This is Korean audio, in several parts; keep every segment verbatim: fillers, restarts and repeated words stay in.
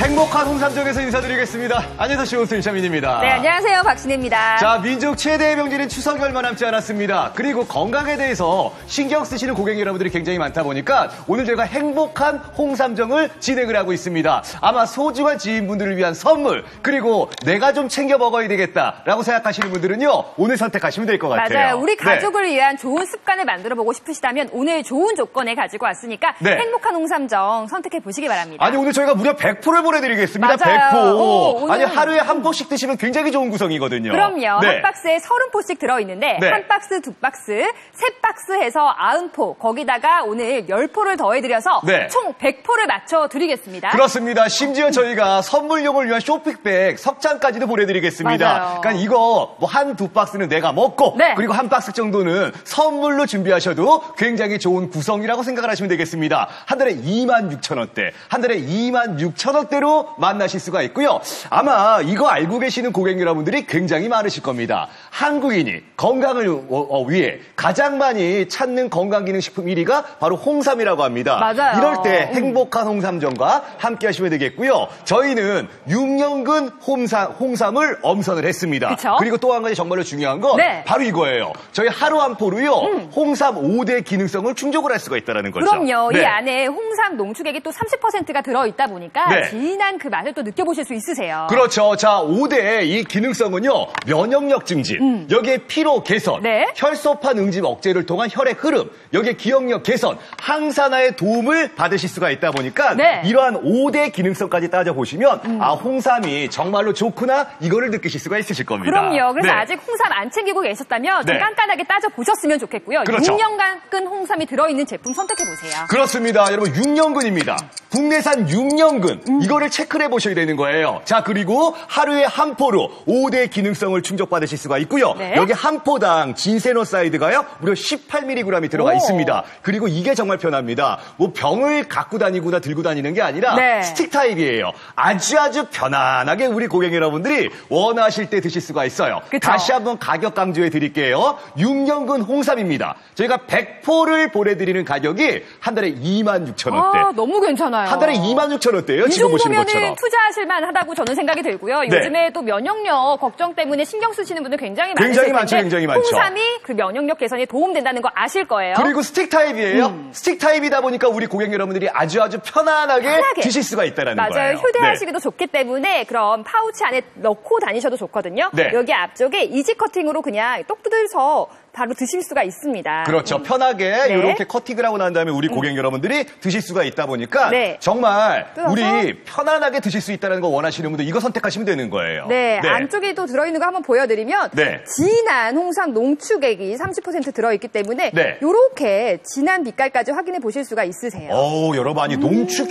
행복한 홍삼정에서 인사드리겠습니다. 안녕하세요, 신차민입니다. 네, 안녕하세요, 박신혜입니다. 자, 민족 최대의 명절인 추석이 얼마 남지 않았습니다. 그리고 건강에 대해서 신경 쓰시는 고객 여러분들이 굉장히 많다 보니까 오늘 저희가 행복한 홍삼정을 진행을 하고 있습니다. 아마 소중한 지인분들을 위한 선물, 그리고 내가 좀 챙겨 먹어야 되겠다라고 생각하시는 분들은요, 오늘 선택하시면 될 것 같아요. 맞아요. 우리 가족을 네. 위한 좋은 습관을 만들어 보고 싶으시다면 오늘 좋은 조건에 가지고 왔으니까 네. 행복한 홍삼정 선택해 보시기 바랍니다. 아니, 오늘 저희가 무려 백 포를 보내드리겠습니다. 맞아요. 백 포. 오, 오늘... 아니, 하루에 한 포씩 드시면 굉장히 좋은 구성이거든요. 그럼요. 네. 한 박스에 서른 포씩 들어있는데 네. 한 박스, 두 박스, 세 박스 해서 아흔 포, 거기다가 오늘 열 포를 더해드려서 네. 총 백 포를 맞춰드리겠습니다. 그렇습니다. 심지어 저희가 선물용을 위한 쇼핑백 석장까지도 보내드리겠습니다. 맞아요. 그러니까 이거 뭐 한 두 박스는 내가 먹고 네. 그리고 한 박스 정도는 선물로 준비하셔도 굉장히 좋은 구성이라고 생각을 하시면 되겠습니다. 한 달에 이만 육천 원대, 한 달에 이만 육천 원대로 만나실 수가 있고요. 아마 이거 알고 계시는 고객 여러분들이 굉장히 많으실 겁니다. 한국인이 건강을 위해 가장 많이 찾는 건강기능식품 일 위가 바로 홍삼이라고 합니다. 맞아요. 이럴 때 행복한 홍삼정과 함께 하시면 되겠고요. 저희는 육 년근 홍삼, 홍삼을 엄선을 했습니다. 그쵸? 그리고 또 한 가지 정말로 중요한 건 네. 바로 이거예요. 저희 하루 한 포로요. 음. 홍삼 오 대 기능성을 충족을 할 수가 있다는 거죠. 그럼요. 네. 이 안에 홍삼 농축액이 또 삼십 퍼센트가 들어있다 보니까 네. 진한 그 맛을 또 느껴보실 수 있으세요. 그렇죠. 자, 오 대의 이 기능성은요. 면역력 증진, 음. 여기에 피로 개선, 네. 혈소판 응집 억제를 통한 혈액 흐름, 여기에 기억력 개선, 항산화에 도움을 받으실 수가 있다 보니까 네. 이러한 오 대 기능성까지 따져보시면 음. 아, 홍삼이 정말로 좋구나 이거를 느끼실 수가 있으실 겁니다. 그럼요. 그래서 네. 아직 홍삼 안 챙기고 계셨다면 좀 네. 깐깐하게 따져보셨으면 좋겠고요. 그렇죠. 육 년간 홍삼이 들어있는 제품 선택해보세요. 그렇습니다. 여러분, 육 년근입니다. 국내산 육 년근. 음. 이거를 체크를 해보셔야 되는 거예요. 자, 그리고 하루에 한 포로 오 대 기능성을 충족받으실 수가 있고요. 네. 여기 한 포당 진세노사이드가요, 무려 십팔 밀리그램이 들어가 오. 있습니다. 그리고 이게 정말 편합니다. 뭐 병을 갖고 다니거나 들고 다니는 게 아니라 네. 스틱 타입이에요. 아주 아주 편안하게 우리 고객 여러분들이 원하실 때 드실 수가 있어요. 그쵸? 다시 한번 가격 강조해 드릴게요. 육 년근 홍삼입니다. 저희가 백 포를 보내드리는 가격이 한 달에 이만 육천 원대. 아, 너무 괜찮아요. 한 달에 이만 육천 원대예요. 이 지금 보시는 정도면은 것처럼. 투자하실 만하다고 저는 생각이 들고요. 네. 요즘에 또 면역력 걱정 때문에 신경 쓰시는 분들 굉장히 많으실 굉장히 텐데 많죠, 굉장히 많죠. 홍삼이 그 면역력 개선에 도움된다는 거 아실 거예요. 그리고 스틱 타입이에요. 음. 스틱 타입이다 보니까 우리 고객 여러분들이 아주 아주 편안하게, 편하게. 드실 수가 있다는 맞아요. 거예요. 맞아요. 휴대하시기도 네. 좋기 때문에 그럼 파우치 안에 넣고 다니셔도 좋거든요. 네. 여기 앞쪽에 이지 커팅으로 그냥 똑 뜯어서 바로 드실 수가 있습니다. 그렇죠. 음. 편하게 네. 이렇게 커팅을 하고 난 다음에 우리 고객 음. 여러분들이 드실 수가 있다 보니까 네. 정말 뜯어서. 우리 편안하게 드실 수 있다는 거 원하시는 분들 이거 선택하시면 되는 거예요. 네. 네. 안쪽에 또 들어있는 거 한번 보여드리면 네. 진한 홍삼 농축액이 삼십 퍼센트 들어있기 때문에 네. 이렇게 진한 빛깔까지 확인해 보실 수가 있으세요. 오, 여러분, 아니, 음.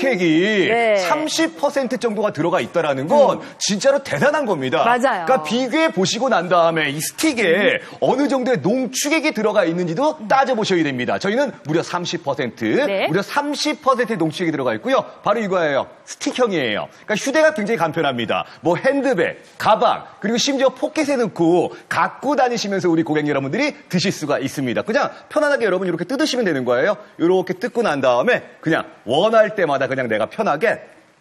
농축액이 네. 삼십 퍼센트 정도가 들어가 있다는 건 음. 진짜로 대단한 겁니다. 맞아요. 그러니까 비교해 보시고 난 다음에 이 스틱에 음. 어느 정도의 농축액이 들어가 있는지도 음. 따져보셔야 됩니다. 저희는 무려 삼십 퍼센트, 네. 무려 삼십 퍼센트의 농축액이 들어가 있고요. 바로 이거예요. 스틱형이에요. 그러니까 휴대가 굉장히 간편합니다. 뭐 핸드백, 가방, 그리고 심지어 포켓에 넣고 갖고 다니시면서 우리 고객 여러분들이 드실 수가 있습니다. 그냥 편안하게 여러분 이렇게 뜯으시면 되는 거예요. 이렇게 뜯고 난 다음에 그냥 원할 때마다 그냥 내가 편하게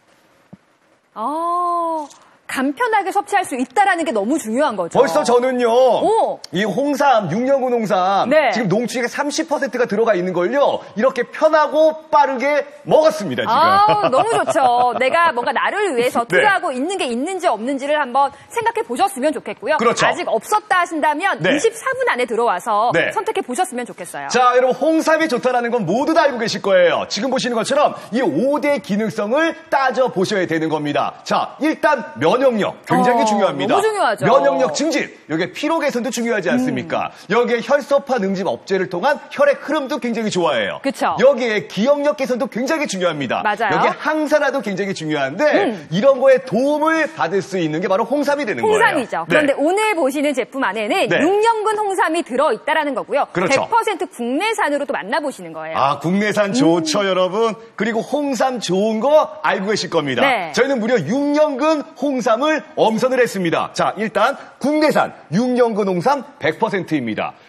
아... 간편하게 섭취할 수 있다는 게 너무 중요한 거죠. 벌써 저는요. 오. 이 홍삼, 육 년근 홍삼 네. 지금 농축액에 삼십 퍼센트가 들어가 있는 걸요. 이렇게 편하고 빠르게 먹었습니다. 지금. 아, 너무 좋죠. 내가 뭔가 나를 위해서 네. 투자하고 있는 게 있는지 없는지를 한번 생각해 보셨으면 좋겠고요. 그렇죠. 아직 없었다 하신다면 네. 이십사 분 안에 들어와서 네. 선택해 보셨으면 좋겠어요. 자, 여러분 홍삼이 좋다는 건 모두 다 알고 계실 거예요. 지금 보시는 것처럼 이 오 대 기능성을 따져보셔야 되는 겁니다. 자, 일단 면역력 굉장히 어, 중요합니다. 너무 중요하죠. 면역력 증진, 여기에 피로 개선도 중요하지 않습니까? 음. 여기에 혈소판 응집 억제를 통한 혈액 흐름도 굉장히 좋아해요. 그쵸. 여기에 기억력 개선도 굉장히 중요합니다. 맞아요. 여기에 항산화도 굉장히 중요한데 음. 이런 거에 도움을 받을 수 있는 게 바로 홍삼이 되는 홍삼이죠. 거예요. 홍삼이죠. 그런데 네. 오늘 보시는 제품 안에는 네. 육 년근 홍삼이 들어있다라는 거고요. 그렇죠. 백 퍼센트 국내산으로 또 만나보시는 거예요. 아, 국내산 좋죠, 음. 여러분. 그리고 홍삼 좋은 거 알고 계실 겁니다. 네. 저희는 무려 육 년근 홍삼을 엄선을 했습니다. 자, 일단 국내산 육 년근 홍삼 백 퍼센트입니다.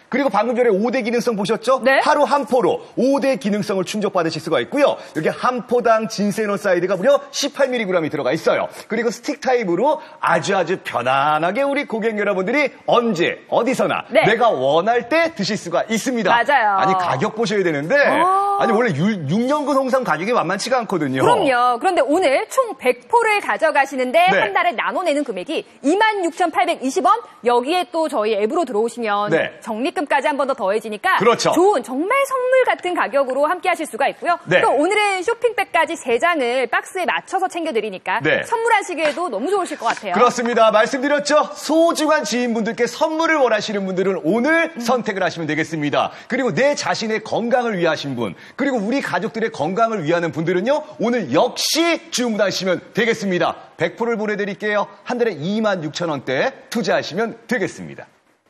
그리고 방금 전에 오 대 기능성 보셨죠? 네. 하루 한 포로 오 대 기능성을 충족받으실 수가 있고요. 여기 한 포당 진세노 사이드가 무려 십팔 밀리그램이 들어가 있어요. 그리고 스틱 타입으로 아주 아주 편안하게 우리 고객 여러분들이 언제 어디서나 네. 내가 원할 때 드실 수가 있습니다. 맞아요. 아니 가격 보셔야 되는데 아. 아니 원래 육 년근 홍삼 가격이 만만치가 않거든요. 그럼요. 그런데 오늘 총 백 포를 가져가시는데 네. 한 달에 나눠내는 금액이 이만 육천팔백이십 원. 여기에 또 저희 앱으로 들어오시면 네. 적립금까지 한 번 더 더해지니까 그렇죠. 좋은 정말 선물 같은 가격으로 함께 하실 수가 있고요. 네. 또 오늘은 쇼핑백까지 세 장을 박스에 맞춰서 챙겨드리니까 네. 선물하시기에도 너무 좋으실 것 같아요. 그렇습니다. 말씀드렸죠? 소중한 지인분들께 선물을 원하시는 분들은 오늘 음. 선택을 하시면 되겠습니다. 그리고 내 자신의 건강을 위하신 분, 그리고 우리 가족들의 건강을 위하는 분들은요, 오늘 역시 주문하시면 되겠습니다. 백 포를 보내드릴게요. 한 달에 이만 육천 원대 투자하시면 되겠습니다.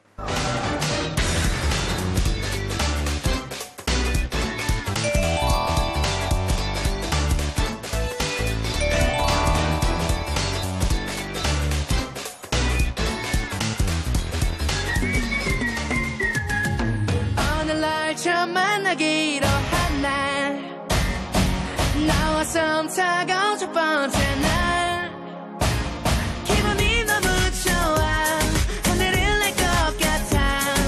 처음 만나기로 한 날 나와 썸 타고 첫 번째 날 기분이 너무 좋아 오늘은 날 것 같아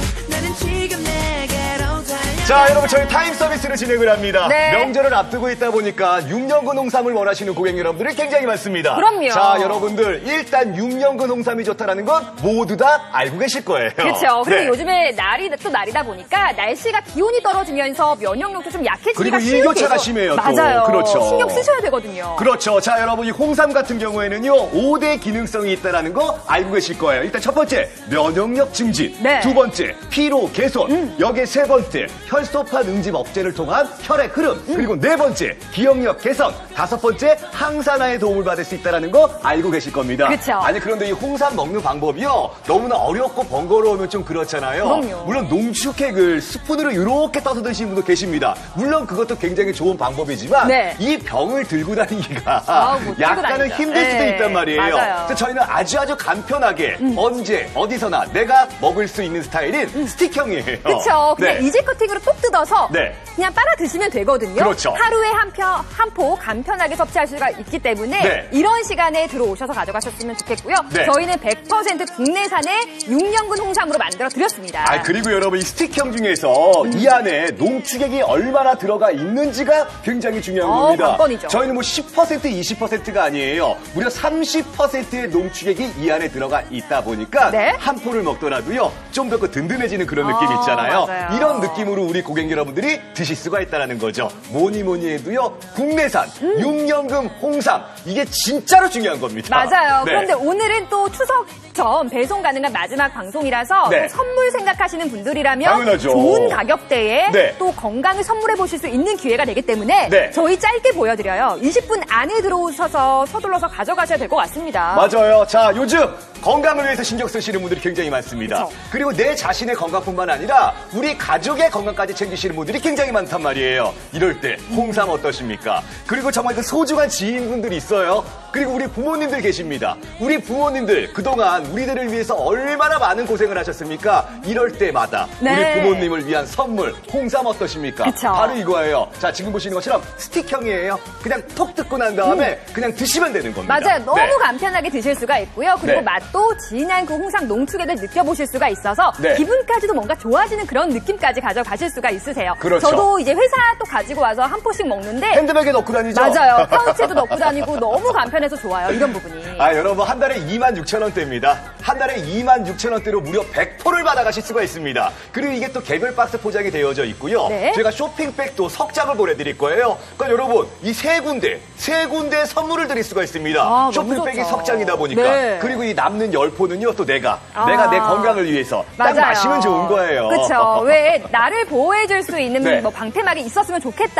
나는 지금 내게로 달려 자, 여러분 저희 타임 서비스를 진행을 합니다. 네. 명절을 앞두고 있다 보니까 육 년근 홍삼을 원하시는 고객 여러분들이 굉장히 많습니다. 그럼요. 자, 여러분들 일단 육 년근 홍삼이 좋다라는 건 모두 다 알고 계실 거예요. 그렇죠. 그리고 네. 요즘에 날이 또 날이다 보니까 날씨가 기온이 떨어지면서 면역력도 좀 약해지기가 그리고 쉬운데 일교차가 이거- 심해요, 또. 맞아요. 그렇죠. 신경 쓰셔야 되거든요. 그렇죠. 자, 여러분 이 홍삼 같은 경우에는요 오 대 기능성이 있다는 거 알고 계실 거예요. 일단 첫 번째 면역력 증진, 네. 두 번째 피로 개선, 음. 여기에 세 번째 혈소판 응집 억제를 통한 혈액 흐름, 음. 그리고 네 번째 기억력 개선, 다섯 번째 항산화에 도움을 받을 수 있다는 거 알고 계실 겁니다. 그쵸. 아니 그런데 이 홍삼 먹는 방법이요 너무나 어렵고 번거로우면 좀 그렇잖아요. 그럼요. 물론 농축액을 스푼으로 이렇게 떠서 드시는 분도 계십니다. 물론 그것도 굉장히 좋은 방법이지만 네. 이 병을 들고 다니기가 아우, 못 들고 약간은 다니죠. 힘들 수도 네, 있단 말이에요. 맞아요. 그래서 저희는 아주 아주 간편하게 언제 어디서나 내가 먹을 수 있는 스타일인 스틱형이에요. 그렇죠. 그냥 네. 이지 커팅으로 톡 뜯어서 네. 그냥 빨아 드시면 되거든요. 그렇죠. 하루에 한 표, 한 포 간편하게 섭취할 수가 있기 때문에 네. 이런 시간에 들어오셔서 가져가셨으면 좋겠고요. 네. 저희는 백 퍼센트 국내산의 육 년근 홍삼으로 만들어 드렸습니다. 아, 그리고 여러분 이 스틱형 중에서 이 안에 농축액이 얼마나 들어가 있는지가 굉장히 중요한 어, 겁니다. 관건이죠. 저희는 뭐 십 퍼센트, 이십 퍼센트가 아니에요. 무려 삼십 퍼센트의 농축액이 이 안에 들어가 있다 보니까 네. 한 포를 먹더라도요 좀 더 그 든든해지는 그런 느낌 어, 있잖아요. 맞아요. 이런 느낌으로 우리 고객 여러분들이 드실 수가 있다는 거죠. 뭐니 뭐니 해도요 국내산 음. 육 년근 홍삼 이게 진짜로 중요한 겁니다. 맞아요. 네. 그런데 오늘은 또 추석 전 배송 가능한 마지막 방송이라서 네. 또 선물 생각하시는 분들이라면 당연하죠. 좋은 가격대에 네. 또 건강을 선물해 보실 수 있는 기회가 되기 때문에 네. 저희 짧게 보여드려요. 이십 분 안에 들어오셔서 서둘러서 가져가셔야 될 것 같습니다. 맞아요. 자, 요즘 건강을 위해서 신경 쓰시는 분들이 굉장히 많습니다. 그쵸. 그리고 내 자신의 건강뿐만 아니라 우리 가족의 건강까지 챙기시는 분들이 굉장히 많단 말이에요. 이럴 때 홍삼 어떠십니까? 그리고 정말 그 소중한 지인분들이 있어요. 그리고 우리 부모님들 계십니다. 우리 부모님들 그동안 우리들을 위해서 얼마나 많은 고생을 하셨습니까? 이럴 때마다 네. 우리 부모님을 위한 선물 홍삼 어떠십니까? 그쵸. 바로 이거예요. 자, 지금 보시는 것처럼 스틱형이에요. 그냥 톡 뜯고 난 다음에 그냥 드시면 되는 겁니다. 맞아요. 너무 네. 간편하게 드실 수가 있고요. 그리고 네. 맛도 진한 그 홍삼 농축액을 느껴보실 수가 있어서 네. 기분까지도 뭔가 좋아지는 그런 느낌까지 가져가실 수가 있으세요. 그렇죠. 저도 이제 회사 또 가지고 와서 한 포씩 먹는데 핸드백에 넣고 다니죠? 맞아요. 파우치에도 넣고 다니고 너무 간편해서 좋아요. 이런 부분이. 아, 여러분, 한 달에 이만 육천 원대입니다. 한 달에 이만 육천 원대로 무려 백 포를 받아가실 수가 있습니다. 그리고 이게 또 개별 박스 포장이 되어져 있고요. 네. 제가 쇼핑백도 석 장을 보내드릴 거예요. 그러니까 여러분, 이 세 군데, 세 군데 선물을 드릴 수가 있습니다. 아, 너무 쇼핑백이 좋죠. 석 장이다 보니까. 네. 그리고 이 남는 열 포는요, 또 내가, 아. 내가 내 건강을 위해서 딱 맞아요. 마시면 좋은 거예요. 그렇죠. 왜 나를 보호해줄 수 있는 네. 뭐 방패막이 있었으면 좋겠다.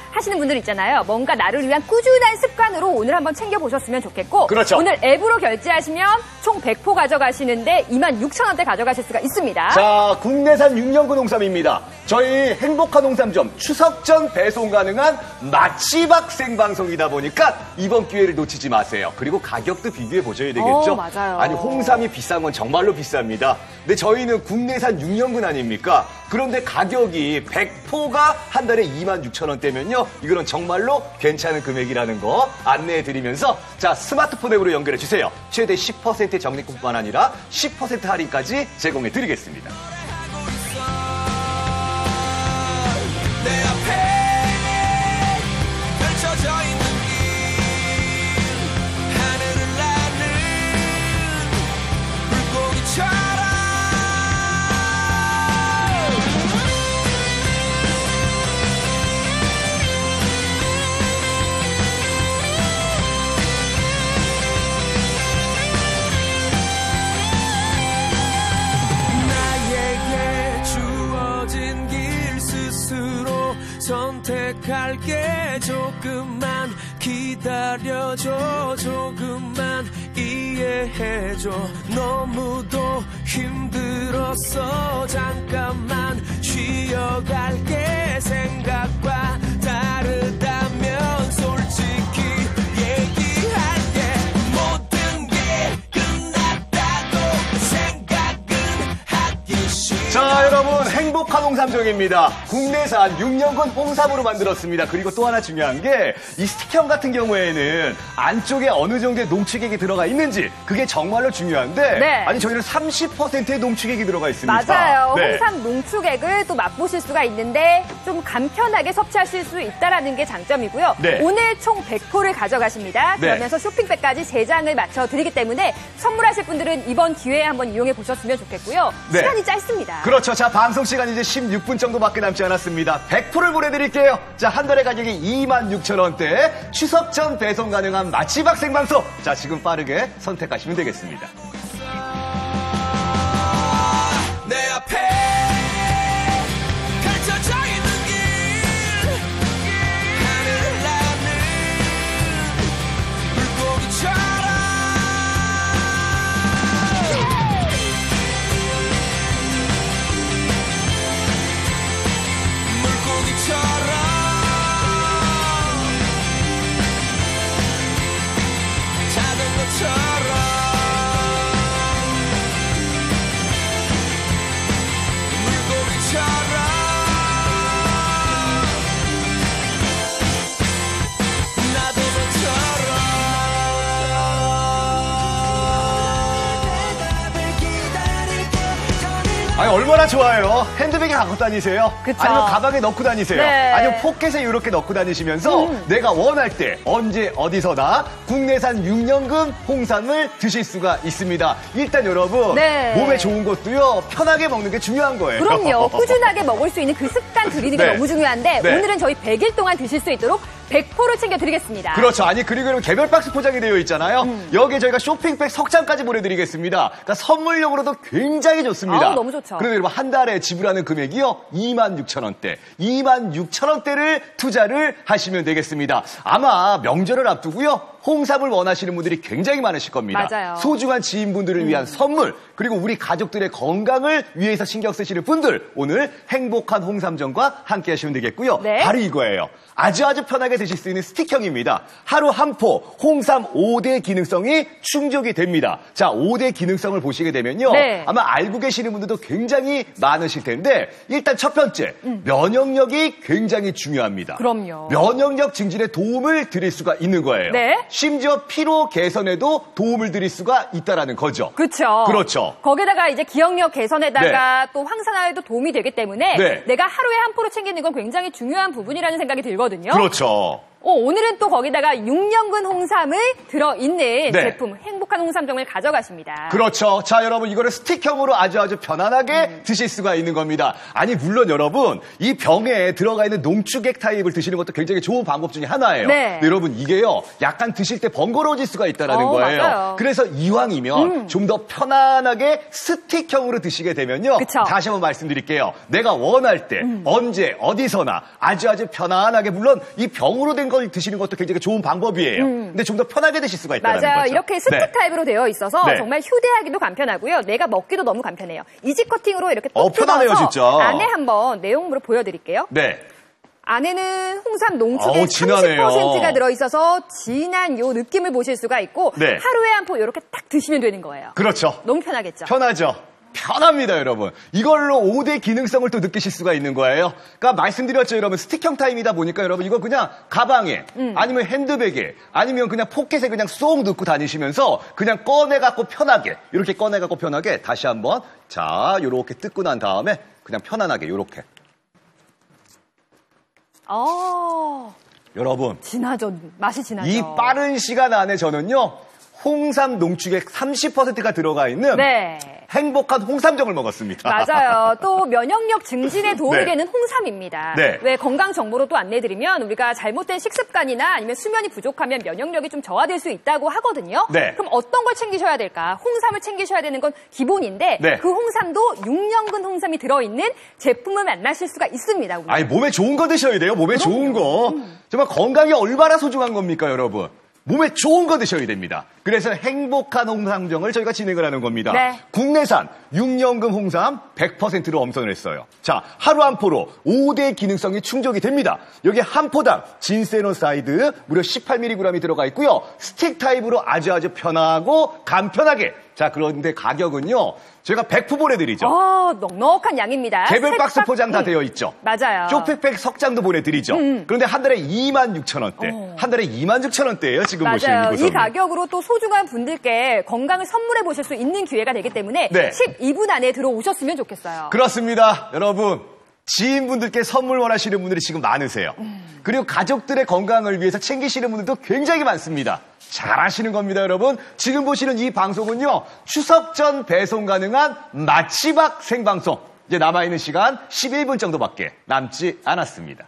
하시는 분들 있잖아요. 뭔가 나를 위한 꾸준한 습관으로 오늘 한번 챙겨보셨으면 좋겠고 그렇죠. 오늘 앱으로 결제하시면 총 백 포 가져가시는데 이만 육천 원대 가져가실 수가 있습니다. 자, 국내산 육 년근 홍삼입니다. 저희 행복한 홍삼점 추석 전 배송 가능한 맛집학 생방송이다 보니까 이번 기회를 놓치지 마세요. 그리고 가격도 비교해 보셔야 되겠죠. 어, 맞아요. 아니, 홍삼이 비싼 건 정말로 비쌉니다. 근데 저희는 국내산 육 년근 아닙니까? 그런데 가격이 백 포가 한 달에 이만 육천 원대면요. 이거는 정말로 괜찮은 금액이라는 거 안내해 드리면서 자, 스마트폰 앱으로 연결해 주세요. 최대 십 퍼센트 적립금뿐만 아니라 십 퍼센트 할인까지 제공해 드리겠습니다. 내 앞에 펼쳐져 있는 길 하늘을 나는 물고기처럼 나에게 주어진 길 스스로 선택할게. 조금만 기다려줘. 조금만 이해해줘. 너무도 힘들었어. 잠깐만 쉬어갈게. 생각과 다르다면 솔직히 얘기할게. 모든 게 끝났다고 생각은 하기 싫어. 자, 여러분, 행복한 홍삼정입니다. 국내산 육 년근 홍삼으로 만들었습니다. 그리고 또 하나 중요한 게 이 스틱형 같은 경우에는 안쪽에 어느 정도의 농축액이 들어가 있는지 그게 정말로 중요한데 네. 아니, 저희는 삼십 퍼센트의 농축액이 들어가 있습니다. 맞아요. 네. 홍삼 농축액을 또 맛보실 수가 있는데 좀 간편하게 섭취하실 수 있다는 게 장점이고요. 네. 오늘 총 백 포를 가져가십니다. 네. 그러면서 쇼핑백까지 세 장을 맞춰드리기 때문에 선물하실 분들은 이번 기회에 한번 이용해 보셨으면 좋겠고요. 네. 시간이 짧습니다. 그렇죠. 자, 방송 시간 이제 십육 분 정도밖에 남지 않았습니다. 백 포를 보내드릴게요. 자, 한 달의 가격이 이만 육천 원대. 추석 전 배송 가능한 맛집학 생방송. 자, 지금 빠르게 선택하시면 되겠습니다. 내 앞에 펼쳐져 있는 길 하늘을 나는 물고기처럼 물고기처럼 작은 것처럼 나도 너처럼 아니, 얼마나 좋아요. 핸드백에 갖고 다니세요. 그쵸. 아니면 가방에 넣고 다니세요. 네. 아니면 포켓에 이렇게 넣고 다니시면서 음. 내가 원할 때 언제 어디서나 국내산 육 년근 홍삼을 드실 수가 있습니다. 일단 여러분 네. 몸에 좋은 것도요. 편하게 먹는 게 중요한 거예요. 그럼요. 꾸준하게 먹을 수 있는 그 습관 들이는 게 네. 너무 중요한데 네. 오늘은 저희 백 일 동안 드실 수 있도록 백 포를 챙겨드리겠습니다. 그렇죠. 아니, 그리고 이런 개별 박스 포장이 되어 있잖아요. 음. 여기에 저희가 쇼핑백 석 장까지 보내드리겠습니다. 그러니까 선물용으로도 굉장히 좋습니다. 아우, 너무 좋죠. 그런데 여러분, 한 달에 지불하는 금액이요. 이만 육천 원대. 이만 육천 원대를 투자를 하시면 되겠습니다. 아마 명절을 앞두고요. 홍삼을 원하시는 분들이 굉장히 많으실 겁니다. 맞아요. 소중한 지인분들을 위한 선물, 그리고 우리 가족들의 건강을 위해서 신경 쓰시는 분들, 오늘 행복한 홍삼정과 함께 하시면 되겠고요. 네. 바로 이거예요. 아주 아주 편하게 드실 수 있는 스틱형입니다. 하루 한 포, 홍삼 오 대 기능성이 충족이 됩니다. 자, 오 대 기능성을 보시게 되면요. 네. 아마 알고 계시는 분들도 굉장히 많으실 텐데, 일단 첫 번째, 음. 면역력이 굉장히 중요합니다. 그럼요. 면역력 증진에 도움을 드릴 수가 있는 거예요. 네. 심지어 피로 개선에도 도움을 드릴 수가 있다라는 거죠. 그렇죠. 그렇죠. 거기다가 이제 기억력 개선에다가 또 항산화에도 도움이 되기 때문에 네. 내가 하루에 한 포를 챙기는 건 굉장히 중요한 부분이라는 생각이 들거든요. 그렇죠. 어, 오늘은 또 거기다가 육 년근 홍삼을 들어있는 네. 제품 행복 행복한 홍삼정을 가져가십니다. 그렇죠. 자, 여러분 이거를 스틱형으로 아주 아주 편안하게 음. 드실 수가 있는 겁니다. 아니 물론 여러분 이 병에 들어가 있는 농축액 타입을 드시는 것도 굉장히 좋은 방법 중에 하나예요. 네. 근데 여러분 이게요 약간 드실 때 번거로워질 수가 있다는 어, 거예요. 맞아요. 그래서 이왕이면 음. 좀 더 편안하게 스틱형으로 드시게 되면요. 그쵸. 다시 한번 말씀드릴게요. 내가 원할 때 음. 언제 어디서나 아주 아주 편안하게 물론 이 병으로 된 걸 드시는 것도 굉장히 좋은 방법이에요. 음. 근데 좀 더 편하게 드실 수가 있다는 맞아요. 거죠. 이렇게 스틱 네. 타입으로 되어 있어서 네. 정말 휴대하기도 간편하고요. 내가 먹기도 너무 간편해요. 이지 커팅으로 이렇게 톡 어, 편하네요, 뜯어서 진짜. 안에 한번 내용물을 보여드릴게요. 네. 안에는 홍삼 농축의 어우, 진하네요. 삼십 퍼센트가 들어있어서 진한 요 느낌을 보실 수가 있고 네. 하루에 한 포 이렇게 딱 드시면 되는 거예요. 그렇죠. 너무 편하겠죠? 편하죠. 편합니다, 여러분. 이걸로 오 대 기능성을 또 느끼실 수가 있는 거예요. 그러니까 말씀드렸죠, 여러분. 스틱형 타입이다 보니까 여러분 이거 그냥 가방에 음. 아니면 핸드백에 아니면 그냥 포켓에 그냥 쏙 넣고 다니시면서 그냥 꺼내갖고 편하게 이렇게 꺼내갖고 편하게 다시 한번 자, 요렇게 뜯고 난 다음에 그냥 편안하게 요렇게. 어, 여러분. 진하죠. 맛이 진하죠. 이 빠른 시간 안에 저는요. 홍삼 농축액 삼십 퍼센트가 들어가 있는 네. 행복한 홍삼정을 먹었습니다. 맞아요. 또 면역력 증진에 도움이 네. 되는 홍삼입니다. 네. 왜 건강 정보로 또 안내드리면 우리가 잘못된 식습관이나 아니면 수면이 부족하면 면역력이 좀 저하될 수 있다고 하거든요. 네. 그럼 어떤 걸 챙기셔야 될까? 홍삼을 챙기셔야 되는 건 기본인데 네. 그 홍삼도 육 년근 홍삼이 들어있는 제품을 만나실 수가 있습니다. 우리. 아니 몸에 좋은 거 드셔야 돼요. 몸에 그럼요. 좋은 거. 정말 건강이 얼마나 소중한 겁니까, 여러분? 몸에 좋은 거 드셔야 됩니다. 그래서 행복한 홍삼정을 저희가 진행을 하는 겁니다. 네. 국내산 육 년금 홍삼 백 퍼센트로 엄선을 했어요. 자, 하루 한 포로 오 대 기능성이 충족이 됩니다. 여기 한 포당 진세노사이드 무려 십팔 밀리그램이 들어가 있고요. 스틱 타입으로 아주 아주 편하고 간편하게. 자, 그런데 가격은요. 저희가 백 프 보내드리죠. 어, 넉넉한 양입니다. 개별 박스 색 포장 다 음. 되어 있죠. 맞아요. 쇼핑백 석 장도 보내드리죠. 음. 그런데 한 달에 이만 육천 원대. 어. 한 달에 이만 육천 원대예요. 지금 보시는 맞아요. 이곳은. 이 가격으로 또 소중한 분들께 건강을 선물해 보실 수 있는 기회가 되기 때문에 네. 십이 분 안에 들어오셨으면 좋겠어요. 그렇습니다. 여러분. 지인분들께 선물 원하시는 분들이 지금 많으세요. 음. 그리고 가족들의 건강을 위해서 챙기시는 분들도 굉장히 많습니다. 잘하시는 겁니다, 여러분. 지금 보시는 이 방송은요. 추석 전 배송 가능한 마치박 생방송. 이제 남아있는 시간 십일 분 정도밖에 남지 않았습니다.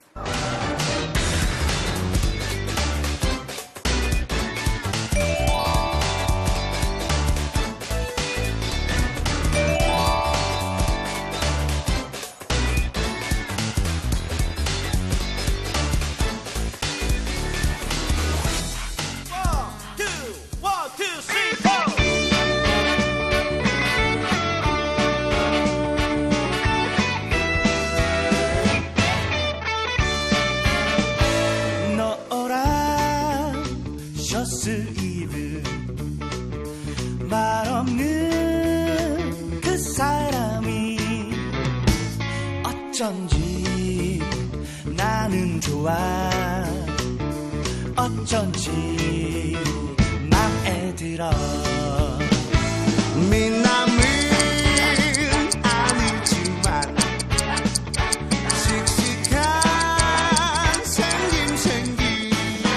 One, two, three, four. 노란 셔츠 입은 말 없는 그 사람이 어쩐지 나는 좋아 어쩐지 맘에 들어 미남은 아니지만 씩씩한 생김생긴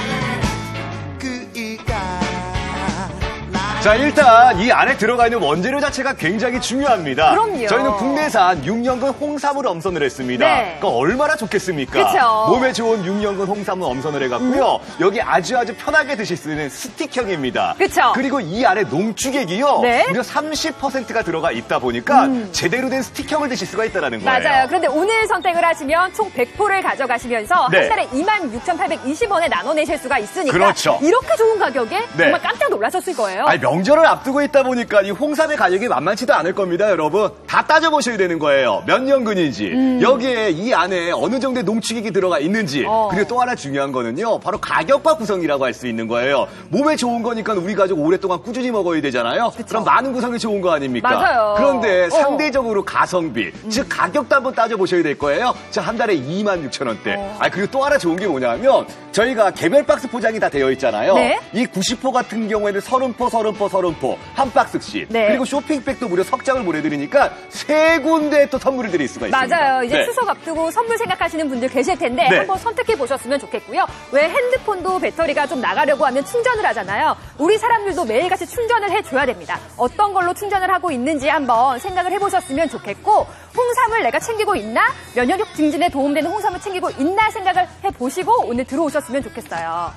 그이가 자, 일단 이 안에 들어가 있는 원재료 자체가 굉장히 중요합니다. 그럼요. 저희는 국내산 육 년근 홍삼을 엄선을 했습니다. 네. 그러니까 얼마나 좋겠습니까? 그쵸. 몸에 좋은 육 년근 홍삼을 엄선을 해갖고요. 음. 여기 아주 아주 편하게 드실 수 있는 스틱형입니다. 그쵸. 그리고 이 안에 농축액이요. 네. 무려 삼십 퍼센트가 들어가 있다 보니까 제대로 된 스틱형을 드실 수가 있다는 거예요. 음. 맞아요. 그런데 오늘 선택을 하시면 총 백 포를 가져가시면서 네. 한 달에 이만 육천팔백이십 원에 나눠내실 수가 있으니까 그렇죠. 이렇게 좋은 가격에 네. 정말 깜짝 놀라셨을 거예요. 아니, 명절을 앞두고 있다 보니까 이 홍삼의 가격이 만만치도 않을 겁니다, 여러분. 다 따져보셔야 되는 거예요. 몇 년근인지, 여기에 이 안에 어느 정도의 농축액이 들어가 있는지, 어. 그리고 또 하나 중요한 거는요, 바로 가격과 구성이라고 할 수 있는 거예요. 몸에 좋은 거니까 우리 가족 오랫동안 꾸준히 먹어야 되잖아요. 그럼 많은 구성이 좋은 거 아닙니까? 맞아요. 그런데 어. 상대적으로 가성비, 즉 가격도 한번 따져보셔야 될 거예요. 자, 한 달에 이만 육천 원대. 어. 아, 그리고 또 하나 좋은 게 뭐냐면 저희가 개별 박스 포장이 다 되어 있잖아요. 네. 이 구십 포 같은 경우에는 서른 포, 서른 포, 서른 포 한 박스씩. 네. 그리고 쇼핑백도 무려 석 장을 보내드리니까 세 군데에 또 선물을 드릴 수가 있습니다. 맞아요. 이제 네. 추석 앞두고 선물 생각하시는 분들 계실 텐데 네. 한번 선택해 보셨으면 좋겠고요. 왜 핸드폰도 배터리가 좀 나가려고 하면 충전을 하잖아요. 우리 사람들도 매일같이 충전을 해줘야 됩니다. 어떤 걸로 충전을 하고 있는지 한번 생각을 해보셨으면 좋겠고 홍삼을 내가 챙기고 있나? 면역력 증진에 도움되는 홍삼을 챙기고 있나 생각을 해보시고 오늘 들어오셨으면 좋겠어요.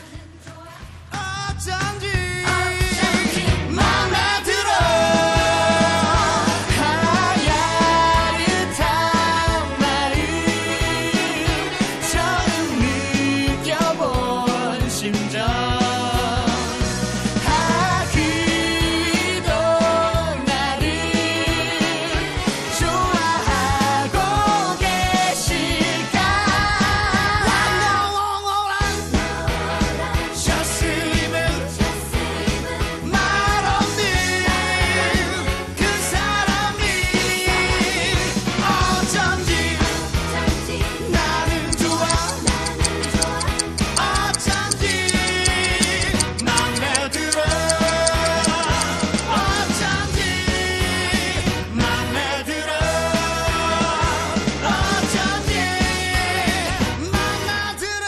어쩐지 맘에 들어 하얗듯한 마음 처음 느껴본 심정 하기도 나를 좋아하고 계실까 셔스임은 말 없는 그 사람이 어쩐지 나는 좋아 어쩐지 맘에 들어 어쩐지 맘에 들어 어쩐지 맘에 들어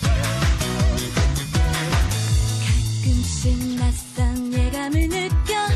가끔씩 낯선 예감을 느껴